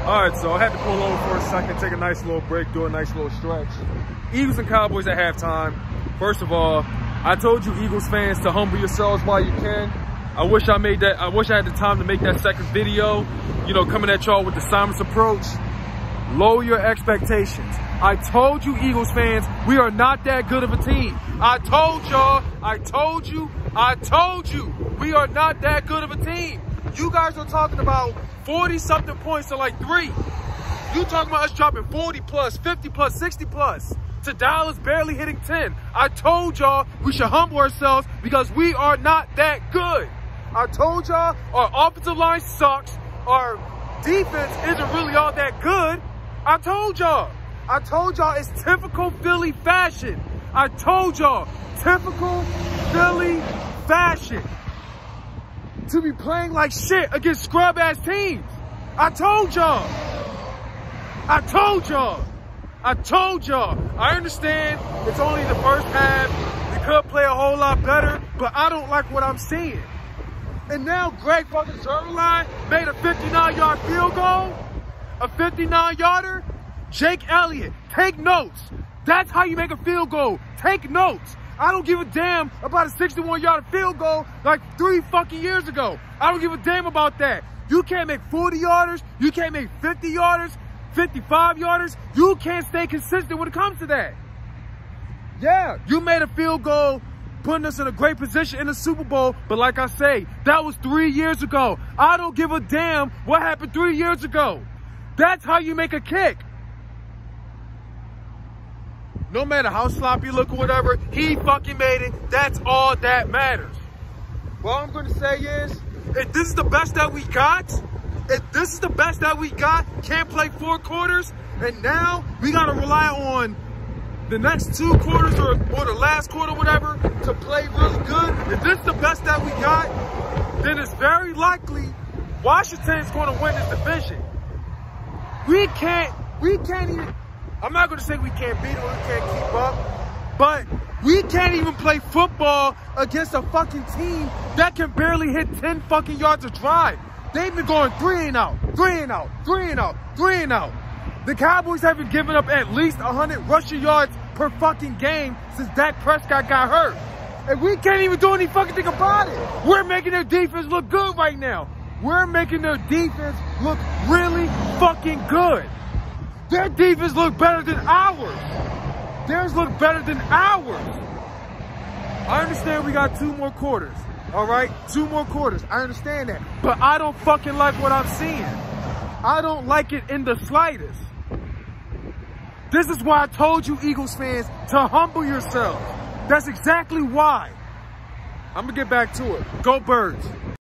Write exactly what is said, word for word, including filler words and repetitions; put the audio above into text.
All right, so I had to pull over for a second, take a nice little break, do a nice little stretch. Eagles and Cowboys at halftime. First of all, I told you Eagles fans to humble yourselves while you can. I wish I made that, I wish I had the time to make that second video, you know, coming at y'all with the Simons approach. Lower your expectations. I told you, Eagles fans, we are not that good of a team. I told y'all, I told you, I told you, we are not that good of a team. You guys are talking about forty something points to like three. You talking about us dropping forty plus, fifty plus, sixty plus. To Dallas barely hitting ten. I told y'all we should humble ourselves because we are not that good. I told y'all our offensive line sucks. Our defense isn't really all that good. I told y'all. I told y'all it's typical Philly fashion. I told y'all, typical Philly fashion to be playing like shit against scrub-ass teams. I told y'all. I told y'all. I told y'all. I understand it's only the first half. We could play a whole lot better, but I don't like what I'm seeing. And now Greg fucking Zuerlein made a fifty-nine yard field goal. A fifty-nine yarder. Jake Elliott, take notes. That's how you make a field goal. Take notes. I don't give a damn about a sixty-one yard field goal like three fucking years ago. I don't give a damn about that. You can't make forty yarders. You can't make fifty yarders, fifty-five yarders. You can't stay consistent when it comes to that. Yeah, you made a field goal, putting us in a great position in the Super Bowl. But like I say, that was three years ago. I don't give a damn what happened three years ago. That's how you make a kick. No matter how sloppy you look or whatever, he fucking made it. That's all that matters. What I'm going to say is, if this is the best that we got, if this is the best that we got, can't play four quarters, and now we got to rely on the next two quarters or, or the last quarter, whatever, to play really good. If this is the best that we got, then it's very likely Washington's going to win this division. We can't, we can't even... I'm not going to say we can't beat them, we can't keep up, but we can't even play football against a fucking team that can barely hit ten fucking yards a drive. They've been going three and out, three and out, three and out, three and out. The Cowboys haven't given up at least one hundred rushing yards per fucking game since Dak Prescott got hurt. And we can't even do any fucking thing about it. We're making their defense look good right now. We're making their defense look really fucking good. Their defense look better than ours. Theirs look better than ours. I understand we got two more quarters. All right? Two more quarters. I understand that. But I don't fucking like what I'm seeing. I don't like it in the slightest. This is why I told you, Eagles fans, to humble yourselves. That's exactly why. I'm going to get back to it. Go Birds.